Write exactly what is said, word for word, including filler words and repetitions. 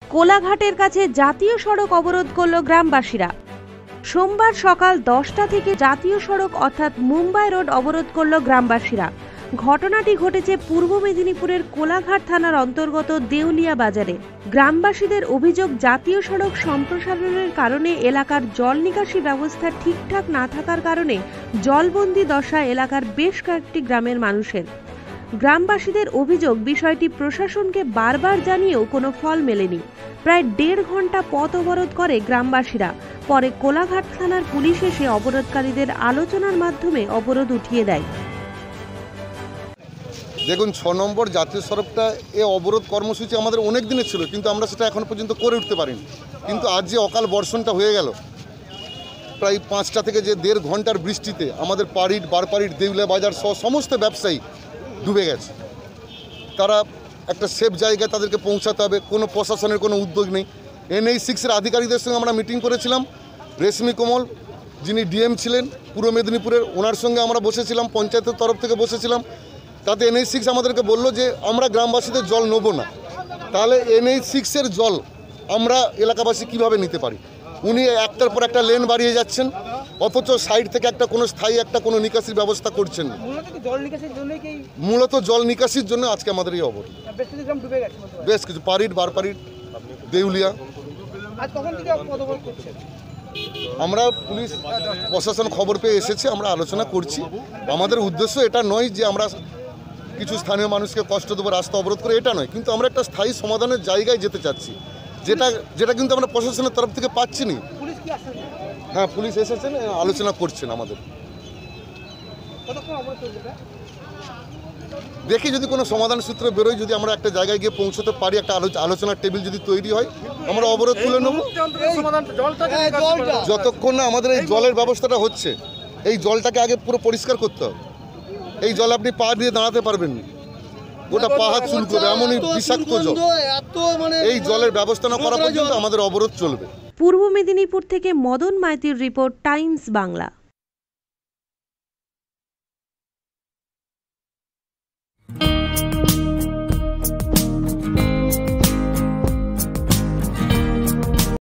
কোলাঘাটের কাছে জাতীয় সড়ক অবরোধ করল গ্রামবাসীরা। সোমবার সকাল দশটা থেকে জাতীয় সড়ক অর্থাৎ মুম্বাই রোড অবরোধ করল গ্রামবাসীরা। ঘটনাটি ঘটেছে পূর্ব মেদিনীপুরের কোলাঘাট থানার অন্তর্গত দেউলিয়া বাজারে। গ্রামবাসীদের অভিযোগ, জাতীয় সড়ক সম্প্রসারণের কারণে এলাকার জল নিকাশি ব্যবস্থা ঠিকঠাক না থাকার কারণে জলবন্দী দশা এলাকার বেশ কয়েকটি গ্রামের মানুষের। গ্রামবাসীদের অভিযোগ, বিষয়টি প্রশাসনকে বারবার জানিয়েও কোনো ফল মেলেনি। প্রায় দেড় ঘন্টা পথ অবরোধ করে গ্রামবাসীরা। পরে কোলাঘাট থানার পুলিশ এসে অবরোধকারীদের আলোচনার মাধ্যমে অবরোধ উঠিয়ে দেয়। দেখুন, ছ নম্বর জাতীয় সড়কটা এ অবরোধ কর্মসূচি আমাদের অনেক দিনের ছিল, কিন্তু আমরা সেটা এখনো পর্যন্ত করে উঠতে পারিনি। কিন্তু আজ যে অকাল বর্ষণটা হয়ে গেল, প্রায় পাঁচটা থেকে যে দেড় ঘন্টার বৃষ্টিতে আমাদের পাড়ির বারপাড়ির দেউলিয়া বাজার সহ সমস্ত ব্যবসায়ী ডুবে গেছে। তারা একটা সেফ জায়গায় তাদেরকে পৌঁছাতে হবে, কোনো প্রশাসনের কোনো উদ্যোগ নেই। এনএইচ সিক্সের আধিকারিকদের সঙ্গে আমরা মিটিং করেছিলাম। রেশমি কমল, যিনি ডিএম ছিলেন পূর্ব মেদিনীপুরের, ওনার সঙ্গে আমরা বসেছিলাম, পঞ্চায়েতের তরফ থেকে বসেছিলাম। তাতে এনএইচ সিক্স আমাদেরকে বললো যে আমরা গ্রামবাসীদের জল নেব না। তাহলে এনএইচ সিক্সের জল আমরা এলাকাবাসী কিভাবে নিতে পারি? উনি একটার পর একটা লেন বাড়িয়ে যাচ্ছেন, অথচ সাইড থেকে একটা কোনো স্থায়ী একটা কোনো নিকাশির ব্যবস্থা করছেন না। মূলত জল নিকাশির জন্য আজকে আমাদের এই অবরোধ। বেশ কিছু পাড়ির বারপাড়ির দেউলিয়া। আমরা পুলিশ প্রশাসন খবর পেয়ে এসেছে, আমরা আলোচনা করছি। আমাদের উদ্দেশ্য এটা নয় যে আমরা কিছু স্থানীয় মানুষকে কষ্ট দেবো, রাস্তা অবরোধ করে, এটা নয়। কিন্তু আমরা একটা স্থায়ী সমাধানের জায়গায় যেতে চাচ্ছি, যেটা যেটা কিন্তু আমরা প্রশাসনের তরফ থেকে পাচ্ছি না। হ্যাঁ, পুলিশ এসেছেন, আলোচনা করছেন আমাদের। দেখি যদি কোনো সমাধান সূত্র বেরোয়, যদি আমরা একটা জায়গায় গিয়ে পৌঁছতে পারি, একটা আলোচনার টেবিল যদি তৈরি হয়, আমরা অবরোধ তুলে নেব। যতক্ষণ না আমাদের এই জলের ব্যবস্থাটা হচ্ছে, এই জলটাকে আগে পুরো পরিষ্কার করতে হবে। এই জল আপনি পা দিয়ে দাঁড়াতে পারবেন না, গোটা পা হাত চুল করবে, এমনই বিষাক্ত জল। এই জলের ব্যবস্থা না করা পর্যন্ত আমাদের অবরোধ চলবে। পূর্ব মেদিনীপুর থেকে মদন মাইতির রিপোর্ট, টাইমস বাংলা।